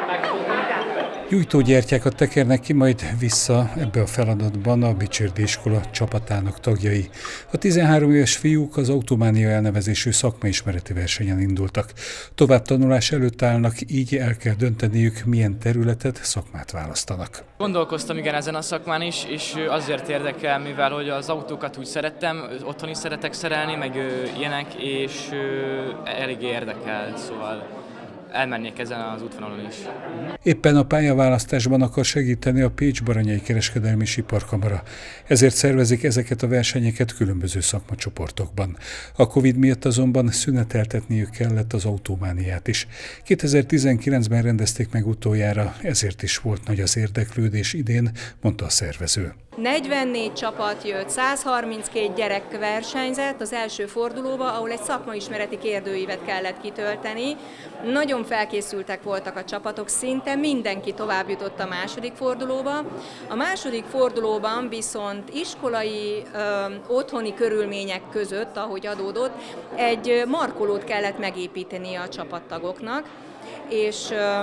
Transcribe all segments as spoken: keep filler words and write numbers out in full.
Gyújtógyertyákat tekernek ki majd vissza ebbe a feladatban a Bicsérdi iskola csapatának tagjai. A tizenhárom éves fiúk az Autománia elnevezésű szakmaismereti versenyen indultak. Továbbtanulás előtt állnak, így el kell dönteniük, milyen területet, szakmát választanak. Gondolkoztam igen ezen a szakmán is, és azért érdekel, mivel hogy az autókat úgy szerettem, otthon is szeretek szerelni, meg ilyenek, és elég érdekel, szóval elmennék ezen az útvonalon is. Éppen a pályaválasztásban akar segíteni a Pécs-Baranyai Kereskedelmi és Iparkamara. Ezért szervezik ezeket a versenyeket különböző szakmacsoportokban. A Covid miatt azonban szüneteltetniük kellett az Automániát is. kétezer-tizenkilencben rendezték meg utoljára, ezért is volt nagy az érdeklődés idén, mondta a szervező. negyvennégy csapat jött, százharminckét gyerek versenyzett az első fordulóba, ahol egy szakmaismereti kérdőívet kellett kitölteni. Nagyon felkészültek voltak a csapatok, szinte mindenki tovább jutott a második fordulóba. A második fordulóban viszont iskolai, ö, otthoni körülmények között, ahogy adódott, egy markolót kellett megépíteni a csapattagoknak, és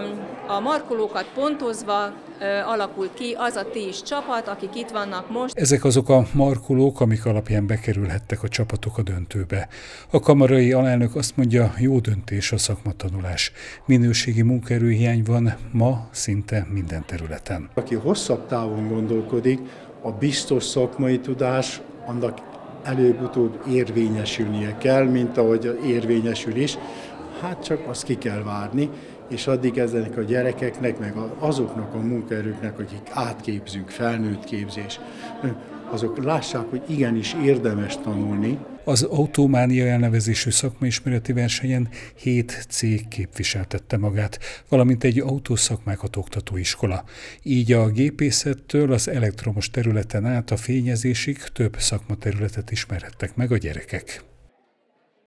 a markolókat pontozva alakult ki az a tíz csapat, akik itt vannak most. Ezek azok a markolók, amik alapján bekerülhettek a csapatok a döntőbe. A kamarai alelnök azt mondja, jó döntés a szakmatanulás. Minőségi munkaerőhiány van ma szinte minden területen. Aki hosszabb távon gondolkodik, a biztos szakmai tudás annak előbb-utóbb érvényesülnie kell, mint ahogy érvényesül is. Hát csak azt ki kell várni, és addig ezeknek a gyerekeknek, meg azoknak a munkaerőknek, akik átképzünk, felnőtt képzés, azok lássák, hogy igenis érdemes tanulni. Az Autománia elnevezésű szakmaismereti versenyen hét cég képviseltette magát, valamint egy autószakmákat oktató iskola. Így a gépészettől az elektromos területen át a fényezésig több szakmaterületet ismerhettek meg a gyerekek.